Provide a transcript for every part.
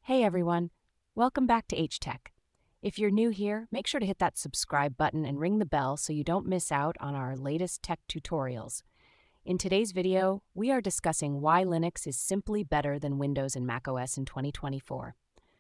Hey everyone, welcome back to Htech. If you're new here, make sure to hit that subscribe button and ring the bell so you don't miss out on our latest tech tutorials. In today's video, we are discussing why Linux is simply better than Windows and macOS in 2024.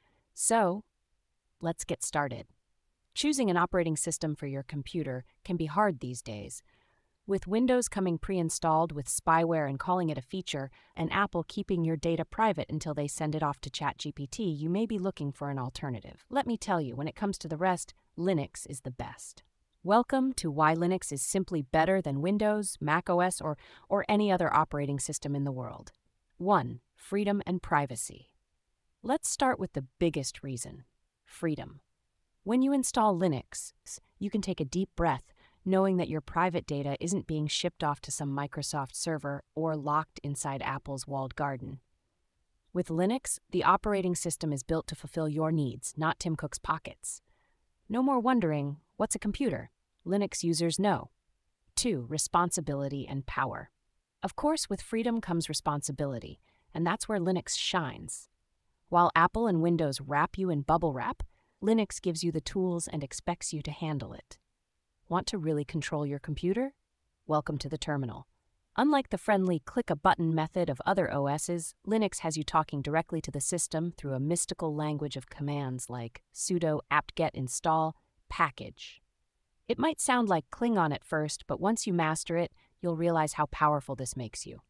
So, let's get started. Choosing an operating system for your computer can be hard these days. With Windows coming pre-installed with spyware and calling it a feature, and Apple keeping your data private until they send it off to ChatGPT, you may be looking for an alternative. Let me tell you, when it comes to the rest, Linux is the best. Welcome to why Linux is simply better than Windows, macOS, or any other operating system in the world. 1. Freedom and privacy. Let's start with the biggest reason: freedom. When you install Linux, you can take a deep breath knowing that your private data isn't being shipped off to some Microsoft server or locked inside Apple's walled garden. With Linux, the operating system is built to fulfill your needs, not Tim Cook's pockets. No more wondering, what's a computer? Linux users know. 2. Responsibility and power. Of course, with freedom comes responsibility, and that's where Linux shines. While Apple and Windows wrap you in bubble wrap, Linux gives you the tools and expects you to handle it. Want to really control your computer? Welcome to the terminal. Unlike the friendly click-a-button method of other OSs, Linux has you talking directly to the system through a mystical language of commands like sudo apt-get install package. It might sound like Klingon at first, but once you master it, you'll realize how powerful this makes you.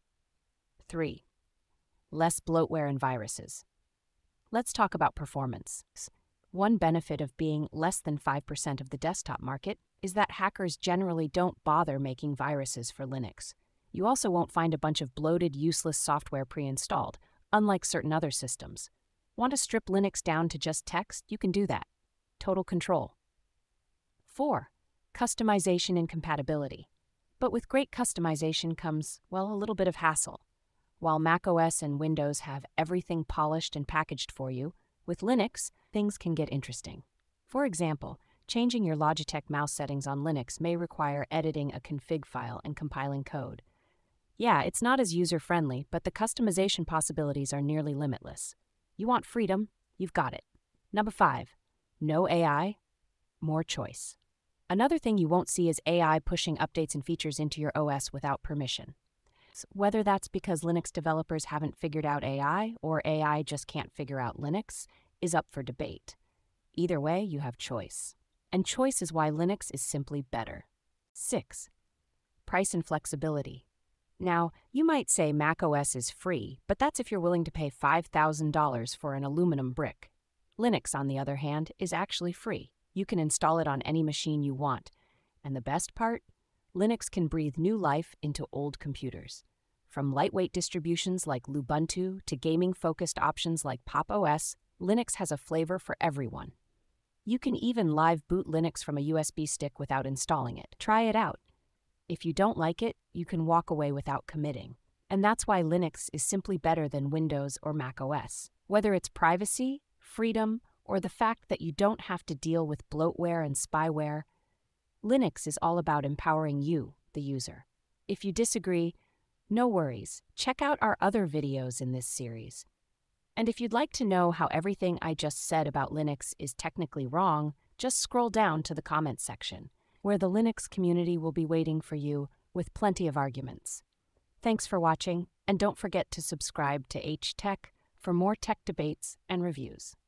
3. Less bloatware and viruses. Let's talk about performance. One benefit of being less than 5% of the desktop market is that hackers generally don't bother making viruses for Linux. You also won't find a bunch of bloated, useless software pre-installed, unlike certain other systems. Want to strip Linux down to just text? You can do that. Total control. 4. Customization and compatibility. But with great customization comes, well, a little bit of hassle. While macOS and Windows have everything polished and packaged for you, with Linux, things can get interesting. For example, changing your Htech mouse settings on Linux may require editing a config file and compiling code. Yeah, it's not as user-friendly, but the customization possibilities are nearly limitless. You want freedom? You've got it. 5. No AI, more choice. Another thing you won't see is AI pushing updates and features into your OS without permission. Whether that's because Linux developers haven't figured out AI or AI just can't figure out Linux is up for debate. Either way, you have choice. And choice is why Linux is simply better. 6. Price and flexibility. Now, you might say macOS is free, but that's if you're willing to pay $5,000 for an aluminum brick. Linux, on the other hand, is actually free. You can install it on any machine you want. And the best part? Linux can breathe new life into old computers. From lightweight distributions like Lubuntu to gaming-focused options like Pop! OS, Linux has a flavor for everyone. You can even live boot Linux from a USB stick without installing it. Try it out. If you don't like it, you can walk away without committing. And that's why Linux is simply better than Windows or macOS. Whether it's privacy, freedom, or the fact that you don't have to deal with bloatware and spyware, Linux is all about empowering you, the user. If you disagree, no worries. Check out our other videos in this series. And if you'd like to know how everything I just said about Linux is technically wrong, just scroll down to the comments section, where the Linux community will be waiting for you with plenty of arguments. Thanks for watching, and don't forget to subscribe to Htech for more tech debates and reviews.